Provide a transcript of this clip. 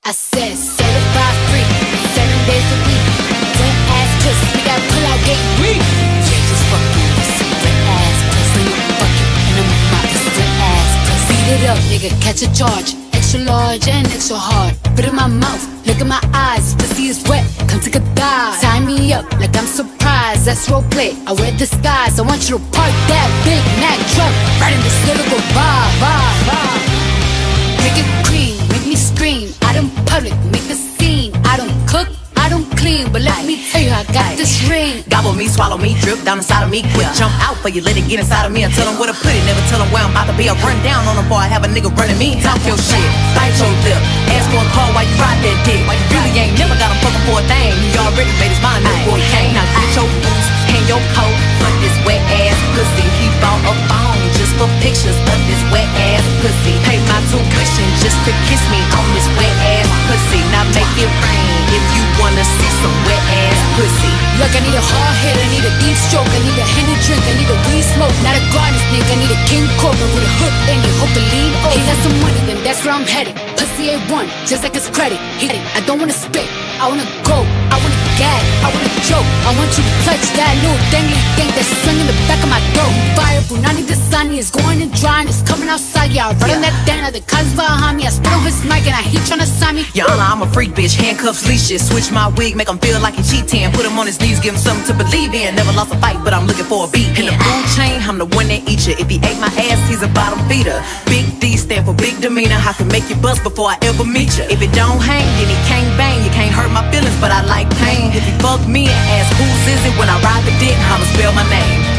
I said certified free, 7 days a week. Wet ass pussy, we got pull out gate week. Yeah, just fuck me, wet ass pussy. Fuck it, and I'm about to wet ass pussy. Beat it up, nigga, catch a charge. Extra large and extra hard. Put in my mouth, look in my eyes. Pussy is wet, come take a dive. Tie me up like I'm surprised. That's roleplay, I wear disguise. I want you to park that Big Mac truck right in this little go bar. Make it cream, make me scream. Out in public, make a scene. I don't cook, I don't clean, but let me tell you, I got this ring. Gobble me, swallow me, drip down inside of me. Quick jump out for you, let it get inside of me. I tell them where to put it, never tell them where I'm about to be. I run down on them before I have a nigga running me. Talk your shit, bite your lip. Ask for a call while you ride that dick. Why you really ain't never got him fucking for a thing. He already made his mind up before he came. Now get your boots, hang your coat for this wet ass pussy. He bought a phone just for pictures of this wet ass pussy. Pay my tuition just to kiss me on this wet ass pussy. Now make it rain if you wanna see some wet ass pussy. Look, I need a hard hit, I need a deep stroke, I need a Henny drink, I need a weed smoke. Not a garden snake, I need a king cobra with a hook in it, hope to lean over. He got some money, then that's where I'm headed. Pussy A1, just like his credit. I don't wanna spit, I wanna go, I wanna gag, I wanna choke. I want you to touch that little dangly thing that's swinging the back of my throat. Fire Punani, the sunny is going and drying, it's coming outside, yeah. I run on that down, the cuz behind me. I spit on his mic and I heat tryna sign me. Your Honor, I'm a freak bitch, handcuffs, leashes. Switch my wig, make him feel like he cheating. Put him on his knees, give him something to believe in. Never lost a fight, but I'm looking for a beat. In the food chain, I'm the one that eat you. If he ate my ass, he's a bottom feeder. Big D stand for big demeanor. I can make you bust before I ever meet you. If it don't hang, then he can't bang. You can't hurt my feelings, but I like pain. If he fuck me and ask whose is it when I ride the dick, I'ma spell my name.